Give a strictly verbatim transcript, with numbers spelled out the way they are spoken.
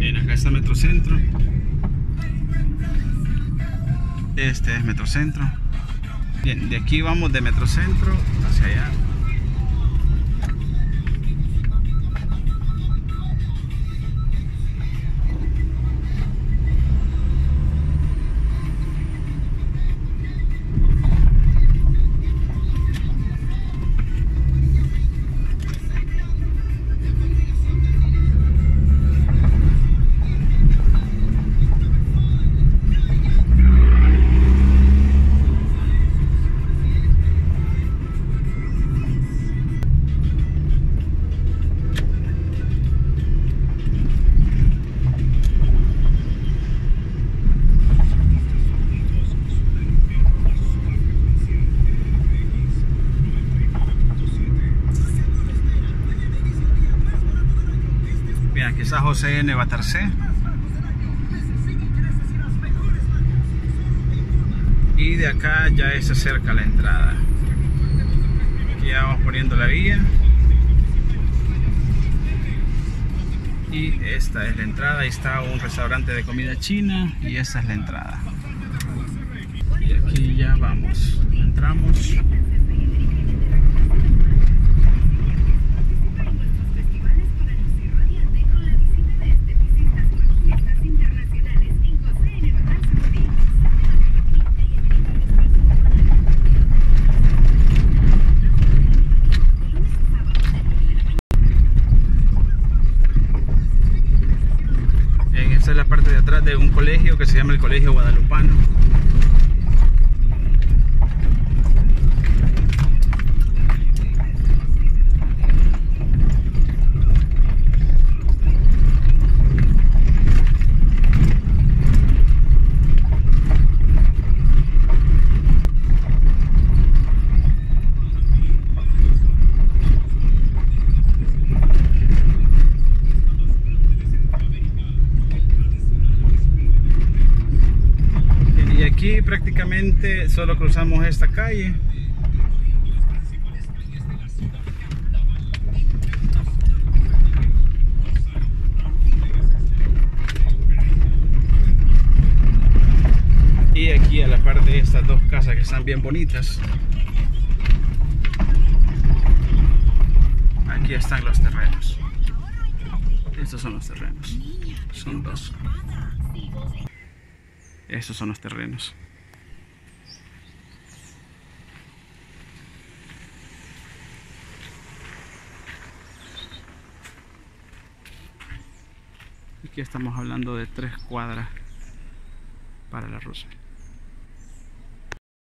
Bien, acá está Metrocentro. Este es Metrocentro. Bien, de aquí vamos de Metrocentro hacia allá. Aquí está José N. Batarcé. Y de acá ya se acerca la entrada. Aquí ya vamos poniendo la vía. Y esta es la entrada. Ahí está un restaurante de comida china. Y esta es la entrada. Y aquí ya vamos. Entramos. Esta es la parte de atrás de un colegio que se llama el Colegio Guadalupano. Aquí prácticamente solo cruzamos esta calle. Y aquí a la par de estas dos casas que están bien bonitas, aquí están los terrenos. Estos son los terrenos. Son dos. Estos son los terrenos. Aquí estamos hablando de tres cuadras para la Rosa.